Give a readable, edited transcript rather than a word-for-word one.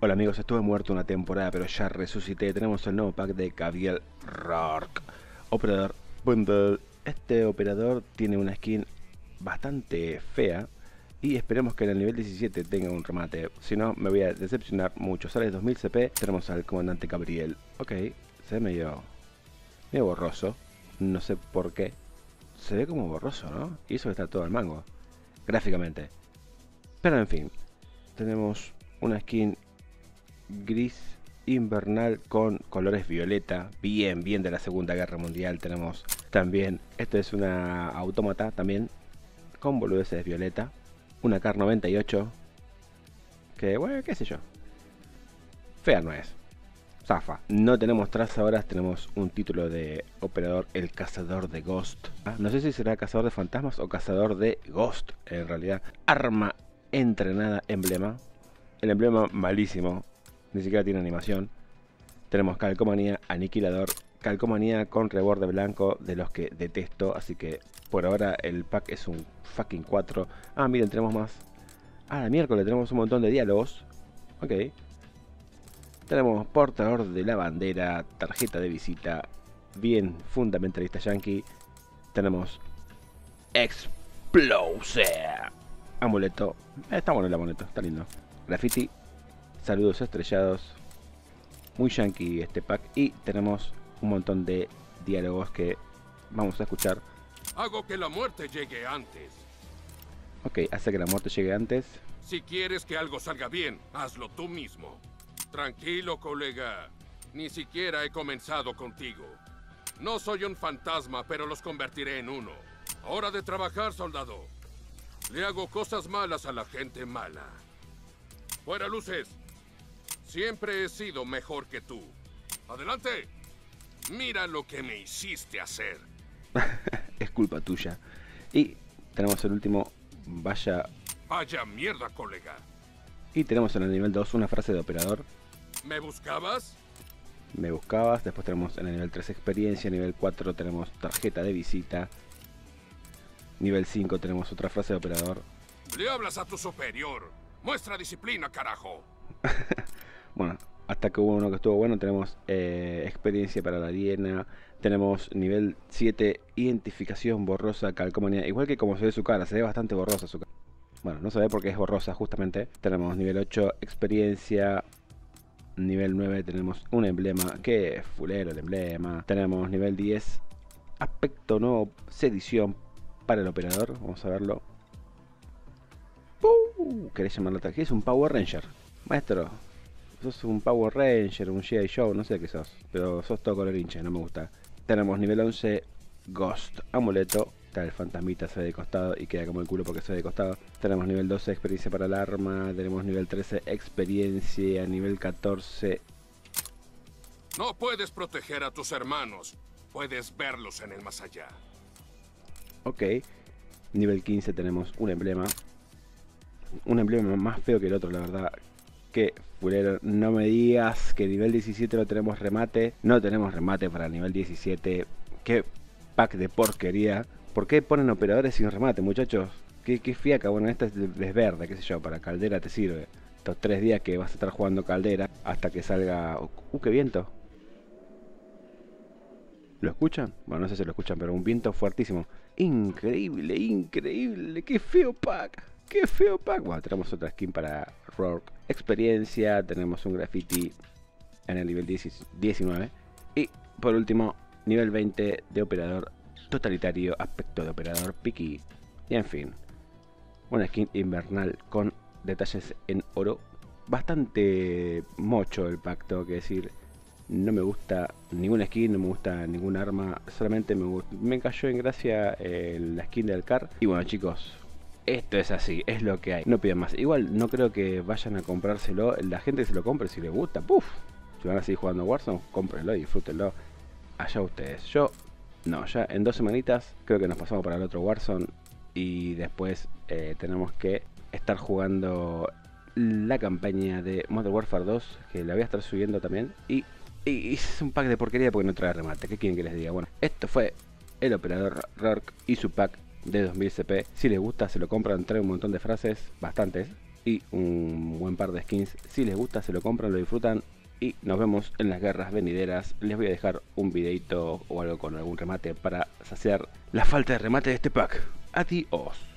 Hola amigos, estuve muerto una temporada pero ya resucité. Tenemos el nuevo pack de Gabriel Rourke, operador bundle. Este operador tiene una skin bastante fea y esperemos que en el nivel 17 tenga un remate, si no me voy a decepcionar mucho. Sale 2000 CP, tenemos al comandante Gabriel. Ok, se ve medio borroso, no sé por qué. Se ve como borroso, ¿no? Y eso está todo al mango, gráficamente. Pero en fin, tenemos una skin gris invernal con colores violeta, bien de la Segunda Guerra Mundial. Tenemos también, esto es una autómata también con boludeces violeta, una Kar 98 que bueno, qué sé yo, fea no es, zafa. No tenemos trazadoras, tenemos un título de operador, el cazador de Ghost. No sé si será cazador de fantasmas o cazador de Ghost en realidad. Arma entrenada, emblema. El emblema malísimo, ni siquiera tiene animación. Tenemos calcomanía, aniquilador, calcomanía con reborde blanco, de los que detesto, así que por ahora el pack es un fucking 4. Ah, miren, tenemos más. Ah, la miércoles tenemos un montón de diálogos. Ok. Tenemos portador de la bandera, tarjeta de visita, bien fundamentalista yankee. Tenemos Explosive, amuleto. Está bueno el amuleto, está lindo. Graffiti, saludos estrellados. Muy yankee este pack. Y tenemos un montón de diálogos que vamos a escuchar. Hago que la muerte llegue antes. Ok, hace que la muerte llegue antes. Si quieres que algo salga bien, hazlo tú mismo. Tranquilo, colega. Ni siquiera he comenzado contigo. No soy un fantasma, pero los convertiré en uno. Hora de trabajar, soldado. Le hago cosas malas a la gente mala. Fuera luces. Siempre he sido mejor que tú. ¡Adelante! Mira lo que me hiciste hacer. Es culpa tuya. Y tenemos el último. Vaya mierda, colega. Y tenemos en el nivel 2 una frase de operador. ¿Me buscabas? Me buscabas. Después tenemos en el nivel 3 experiencia. Nivel 4 tenemos tarjeta de visita. Nivel 5 tenemos otra frase de operador. Le hablas a tu superior. Muestra disciplina, carajo. Bueno, hasta que hubo uno que estuvo bueno. Tenemos experiencia para la hiena. Tenemos nivel 7, identificación borrosa, calcomanía. Igual que como se ve su cara, se ve bastante borrosa su cara. Bueno, no se ve porque es borrosa justamente. Tenemos nivel 8, experiencia. Nivel 9 tenemos un emblema, que es fulero el emblema. Tenemos nivel 10, aspecto nuevo, sedición para el operador. Vamos a verlo. ¿Querés llamarlo tal? ¿Qué es un Power Ranger? Maestro, sos un Power Ranger, un G.I. Joe, no sé qué sos. Pero sos todo color hincha, no me gusta. Tenemos nivel 11, Ghost, amuleto. Está el fantasmita, se ve de costado y queda como el culo porque se ve de costado. Tenemos nivel 12, experiencia para el arma. Tenemos nivel 13, experiencia. Nivel 14. No puedes proteger a tus hermanos. Puedes verlos en el más allá. Ok. Nivel 15 tenemos un emblema. Un emblema más feo que el otro, la verdad. Que fulero. No me digas que nivel 17 no tenemos remate. No tenemos remate para el nivel 17. Qué pack de porquería. ¿Por qué ponen operadores sin remate, muchachos? ¿Qué fiaca? Bueno, esta es verde, qué sé yo, para caldera te sirve. Estos 3 días que vas a estar jugando caldera hasta que salga... ¡qué viento! ¿Lo escuchan? Bueno, no sé si lo escuchan, pero un viento fuertísimo. Increíble, increíble. ¡Qué feo pack! ¡Qué feo pack! Bueno, tenemos otra skin para Rourke. Experiencia, tenemos un graffiti en el nivel 19. Y por último, nivel 20 de operador totalitario, aspecto de operador piqui. Y en fin, una skin invernal con detalles en oro. Bastante mocho el pack, tengo que decir. No me gusta ninguna skin, no me gusta ningún arma. Solamente me cayó en gracia la skin del Kar. Y bueno, chicos, esto es así, es lo que hay. No pidan más. Igual no creo que vayan a comprárselo. La gente se lo compre si les gusta. ¡Puf! Si van a seguir jugando Warzone, cómprenlo y disfrútenlo. Allá ustedes. Yo no, ya en 2 semanitas creo que nos pasamos para el otro Warzone. Y después tenemos que estar jugando la campaña de Modern Warfare 2, que la voy a estar subiendo también. Y es un pack de porquería porque no trae remate. ¿Qué quieren que les diga? Bueno, esto fue el operador Rourke y su pack de 2000 CP. Si les gusta, se lo compran, trae un montón de frases, bastantes. y un buen par de skins. Si les gusta, se lo compran, lo disfrutan y nos vemos en las guerras venideras. Les voy a dejar un videito o algo con algún remate para saciar la falta de remate de este pack. Adiós.